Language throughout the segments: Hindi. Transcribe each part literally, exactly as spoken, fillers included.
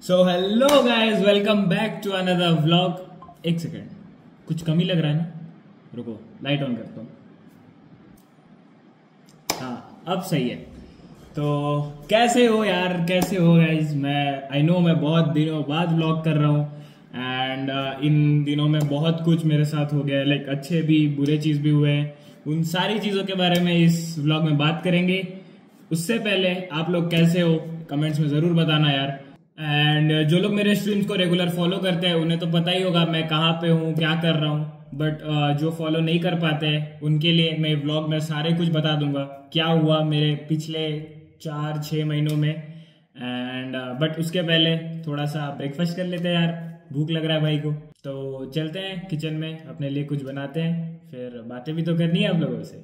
So hello guys, welcome back to another vlog. एक सेकेंड, कुछ कमी लग रहा है ना? रुको, लाइट ऑन करता हूँ। हाँ, अब सही है। तो कैसे हो यार, कैसे हो गाइस? मैं आई नो मैं बहुत दिनों बाद व्लॉग कर रहा हूँ एंड uh, इन दिनों में बहुत कुछ मेरे साथ हो गया है, लाइक अच्छे भी बुरे चीज़ भी हुए हैं। उन सारी चीज़ों के बारे में इस व्लॉग में बात करेंगे। उससे पहले आप लोग कैसे हो कमेंट्स में ज़रूर बताना यार। एंड uh, जो लोग मेरे स्ट्रीम्स को रेगुलर फॉलो करते हैं उन्हें तो पता ही होगा मैं कहाँ पे हूँ, क्या कर रहा हूँ। बट uh, जो फॉलो नहीं कर पाते हैं उनके लिए मैं व्लॉग में सारे कुछ बता दूंगा, क्या हुआ मेरे पिछले चार छः महीनों में। एंड बट uh, उसके पहले थोड़ा सा ब्रेकफास्ट कर लेते हैं यार, भूख लग रहा है भाई को। तो चलते हैं किचन में, अपने लिए कुछ बनाते हैं, फिर बातें भी तो करनी है आप लोगों से।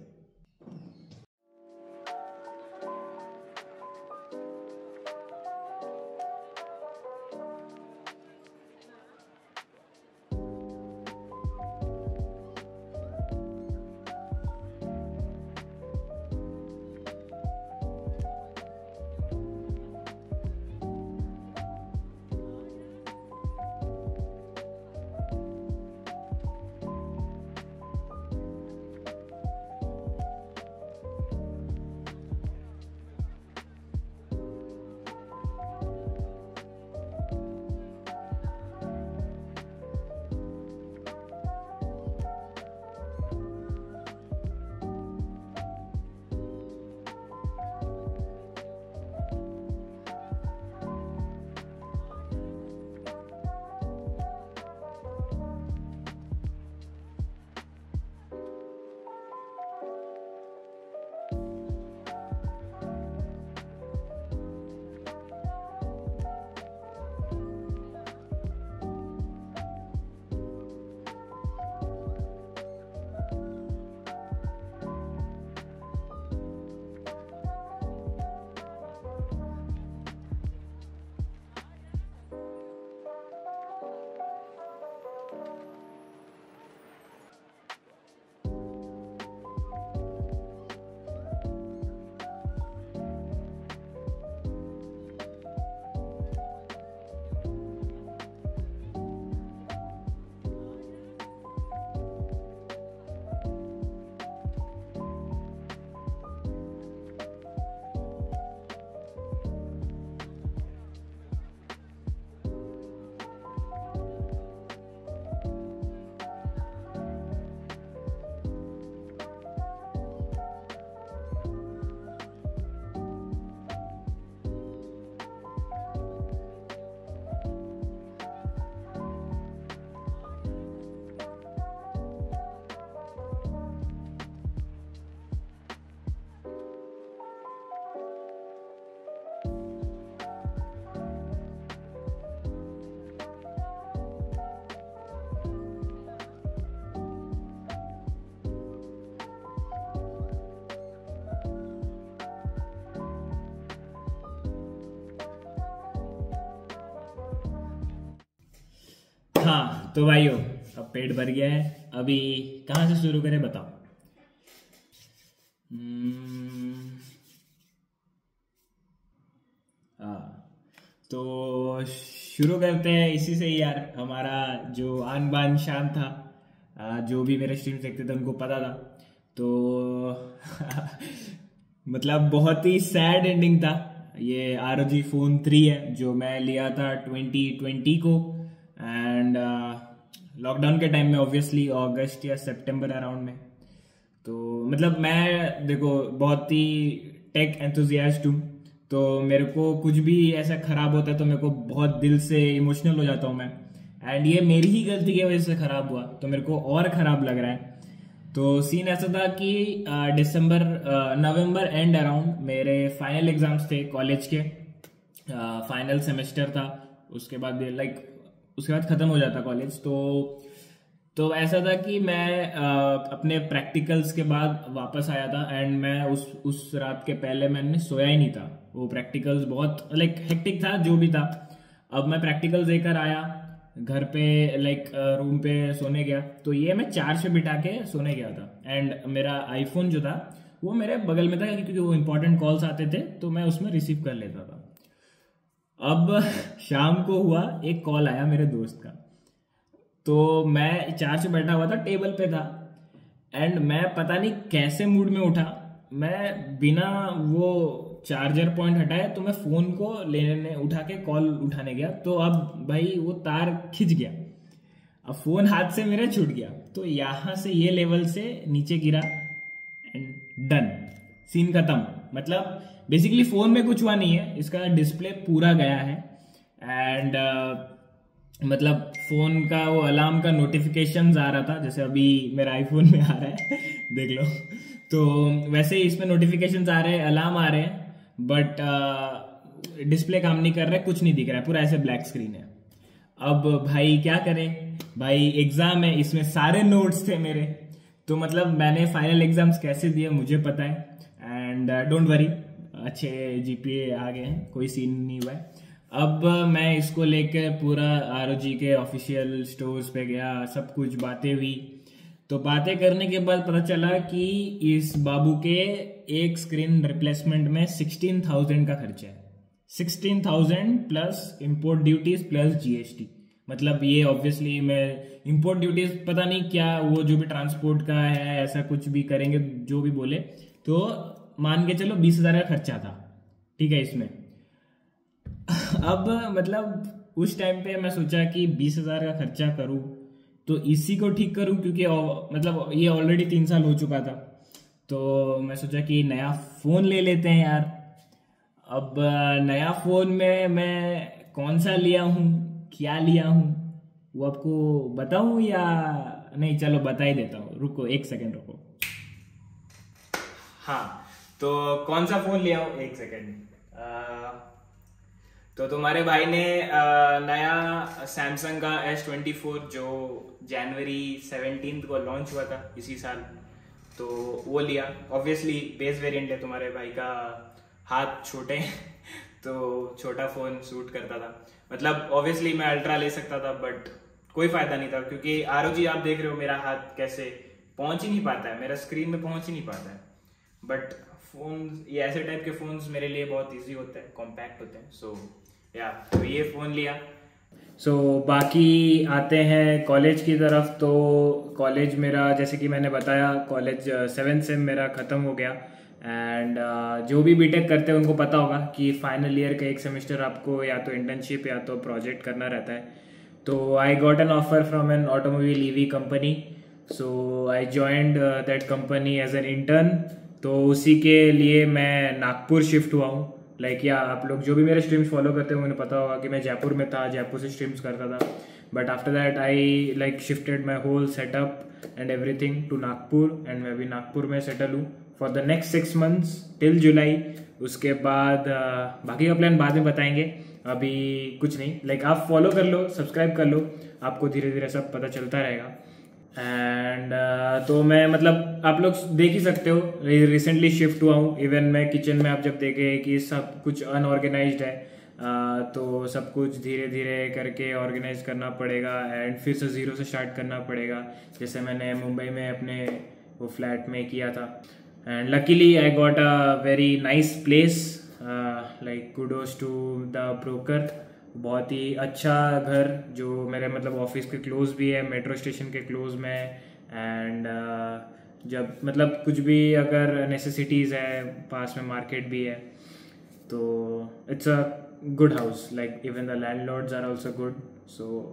हाँ तो भाइयों, अब पेट भर गया है, अभी कहाँ से शुरू करें बताओ। हम्म, हाँ तो शुरू करते हैं इसी से ही यार। हमारा जो आन बान शान था, आ, जो भी मेरे स्ट्रीम्स देखते थे उनको पता था। तो मतलब बहुत ही सैड एंडिंग था। ये R O G phone three है जो मैं लिया था ट्वेंटी ट्वेंटी को एंड लॉकडाउन के टाइम में, ऑब्वियसली अगस्त या सितंबर अराउंड में। तो मतलब मैं देखो बहुत ही टेक एंथुजियास्ट हूँ, तो मेरे को कुछ भी ऐसा खराब होता है तो मेरे को बहुत दिल से इमोशनल हो जाता हूँ मैं। एंड ये मेरी ही गलती की वजह से खराब हुआ तो मेरे को और खराब लग रहा है। तो सीन ऐसा था कि दिसंबर नवंबर एंड अराउंड मेरे फाइनल एग्जाम्स थे कॉलेज के, फाइनल सेमेस्टर था। उसके बाद लाइक उसके बाद खत्म हो जाता कॉलेज। तो तो ऐसा था कि मैं uh, अपने प्रैक्टिकल्स के बाद वापस आया था एंड मैं उस उस रात के पहले मैंने सोया ही नहीं था। वो प्रैक्टिकल्स बहुत लाइक हेक्टिक था जो भी था। अब मैं प्रैक्टिकल्स देकर आया, घर पे लाइक रूम पे सोने गया, तो ये मैं चार्ज पे बिठा के सोने गया था एंड मेरा आईफोन जो था वो मेरे बगल में था क्योंकि वो इंपॉर्टेंट कॉल्स आते थे तो मैं उसमें रिसीव कर लेता था। अब शाम को हुआ, एक कॉल आया मेरे दोस्त का, तो मैं चार्ज पे बैठा हुआ था, टेबल पे था, एंड मैं पता नहीं कैसे मूड में उठा, मैं बिना वो चार्जर पॉइंट हटाए तो मैं फोन को लेने उठा के कॉल उठाने गया, तो अब भाई वो तार खिंच गया, अब फोन हाथ से मेरा छूट गया, तो यहां से ये लेवल से नीचे गिरा एंड डन, सीन खत्म। मतलब बेसिकली फोन में कुछ हुआ नहीं है, इसका डिस्प्ले पूरा गया है, एंड मतलब फोन का वो अलार्म का नोटिफिकेशंस आ रहा था, जैसे अभी मेरा आईफोन में आ रहा है देख लो, तो वैसे ही इसमें नोटिफिकेशंस आ रहे हैं, अलार्म आ रहे हैं, बट डिस्प्ले काम नहीं कर रहा है, कुछ नहीं दिख रहा है, पूरा ऐसे ब्लैक स्क्रीन है। अब भाई क्या करें, भाई एग्जाम है, इसमें सारे नोट्स थे मेरे, तो मतलब मैंने फाइनल एग्जाम्स कैसे दिए मुझे पता है, एंड डोंट वरी, अच्छे जीपीए आ गए हैं, कोई सीन नहीं हुआ है। अब मैं इसको लेके पूरा आरओजी के ऑफिशियल स्टोर्स पे गया, सब कुछ बातें हुई, तो बातें करने के बाद पता चला कि इस बाबू के एक स्क्रीन रिप्लेसमेंट में सिक्सटीन थाउजेंड का खर्चा है, sixteen thousand plus import duties plus GST. मतलब ये ऑब्वियसली मैं इम्पोर्ट ड्यूटीज पता नहीं क्या, वो जो भी ट्रांसपोर्ट का है ऐसा कुछ भी करेंगे जो भी बोले, तो मान के चलो बीस हजार का खर्चा था, ठीक है इसमें। अब मतलब उस टाइम पे मैं सोचा कि बीस हजार का खर्चा करूं तो इसी को ठीक करूं, क्योंकि मतलब ये ऑलरेडी तीन साल हो चुका था, तो मैं सोचा कि नया फोन ले लेते हैं यार। अब नया फोन में मैं कौन सा लिया हूं, क्या लिया हूं, वो आपको बताऊं या नहीं? चलो बता ही देता हूं, रुको एक सेकंड रुको। हाँ, तो कौन सा फोन लिया हूं, एक सेकंड। तो तुम्हारे भाई ने आ, नया सैमसंग का एस ट्वेंटी फोर जो जनवरी सेवनटीन को लॉन्च हुआ था इसी साल, तो वो लिया। ऑब्वियसली बेस वेरिएंट है, तुम्हारे भाई का हाथ छोटे तो छोटा फोन सूट करता था। मतलब ऑब्वियसली मैं अल्ट्रा ले सकता था, बट कोई फायदा नहीं था, क्योंकि आरओजी आप देख रहे हो मेरा हाथ कैसे पहुंच ही नहीं पाता है, मेरा स्क्रीन में पहुंच ही नहीं पाता है। बट फोन, ये ऐसे टाइप के फोन्स मेरे लिए बहुत इजी होते हैं, कॉम्पैक्ट होते हैं, सो या तो ये फोन लिया। सो so, बाकी आते हैं कॉलेज की तरफ। तो कॉलेज मेरा, जैसे कि मैंने बताया, कॉलेज सेवन सेम मेरा ख़त्म हो गया, एंड uh, जो भी बीटेक करते हैं उनको पता होगा कि फाइनल ईयर का एक सेमेस्टर आपको या तो इंटर्नशिप या तो प्रोजेक्ट करना रहता है। तो I got an offer from an automobile EV company, so I joined that company as an intern. तो उसी के लिए मैं नागपुर शिफ्ट हुआ हूँ। लाइक like, या आप लोग जो भी मेरे स्ट्रीम्स फॉलो करते हैं उन्हें पता होगा कि मैं जयपुर में था, जयपुर से स्ट्रीम्स करता था, but after that I like shifted my whole setup and everything to Nagpur, and मैं अभी नागपुर में सेटल हूँ for the next six months till July. उसके बाद uh, बाकी का प्लान बाद में बताएंगे, अभी कुछ नहीं। लाइक like, आप फॉलो कर लो, सब्सक्राइब कर लो, आपको धीरे धीरे सब पता चलता रहेगा। एंड uh, तो मैं मतलब आप लोग देख ही सकते हो, रिसेंटली शिफ्ट हुआ हूँ। इवन मैं किचन में आप जब देखे कि सब कुछ अनऑर्गेनाइज्ड है, uh, तो सब कुछ धीरे धीरे करके ऑर्गेनाइज करना पड़ेगा, एंड फिर से ज़ीरो से स्टार्ट करना पड़ेगा, जैसे मैंने मुंबई में अपने वो फ्लैट में किया था। And luckily I got a very nice place, like kudos to the broker. बहुत ही अच्छा घर जो मेरे मतलब ऑफिस के क्लोज भी है, मेट्रो स्टेशन के क्लोज में, एंड uh, जब मतलब कुछ भी अगर नेसेसिटीज़ है, पास में मार्केट भी है, तो it's a good house. Like even the landlords are also good, so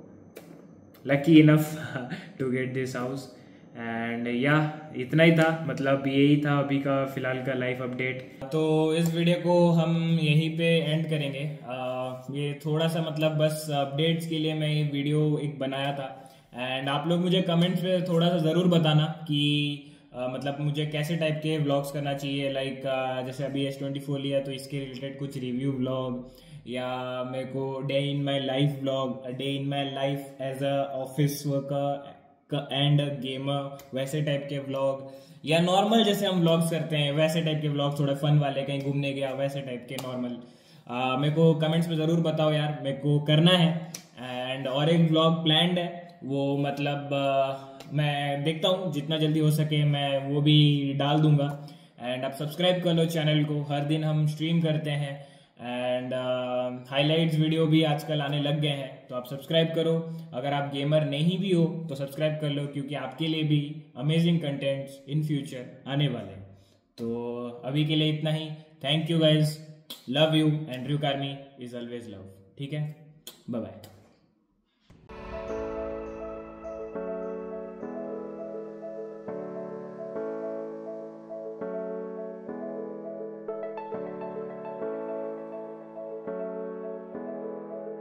lucky enough to get this house. And या इतना ही था, मतलब यही था अभी का फिलहाल का लाइफ अपडेट। तो इस वीडियो को हम यहीं पे एंड करेंगे। आ, ये थोड़ा सा मतलब बस अपडेट्स के लिए मैं ये वीडियो एक बनाया था, एंड आप लोग मुझे कमेंट्स पे थोड़ा सा ज़रूर बताना कि आ, मतलब मुझे कैसे टाइप के व्लॉग्स करना चाहिए। लाइक जैसे अभी एस ट्वेंटी फोर लिया तो इसके रिलेटेड कुछ रिव्यू व्लॉग, या मेरे को day in my life vlog, day in my life as a office worker and gamer, वैसे टाइप के व्लॉग, या नॉर्मल जैसे हम व्लॉग्स करते हैं वैसे टाइप के व्लॉग, थोड़े फन वाले, कहीं घूमने गया वैसे टाइप के नॉर्मल। मेरे को कमेंट्स में ज़रूर बताओ यार, मेरे को करना है। एंड और एक व्लॉग प्लान्ड है, वो मतलब uh, मैं देखता हूँ जितना जल्दी हो सके मैं वो भी डाल दूंगा। एंड आप सब्सक्राइब कर लो चैनल को, हर दिन हम स्ट्रीम करते हैं, एंड हाइलाइट्स वीडियो भी आजकल आने लग गए हैं, तो आप सब्सक्राइब करो। अगर आप गेमर नहीं भी हो तो सब्सक्राइब कर लो, क्योंकि आपके लिए भी अमेजिंग कंटेंट्स इन फ्यूचर आने वाले हैं। तो अभी के लिए इतना ही। Thank you guys, love you, and Druke army is always love. ठीक है, बाय बाय।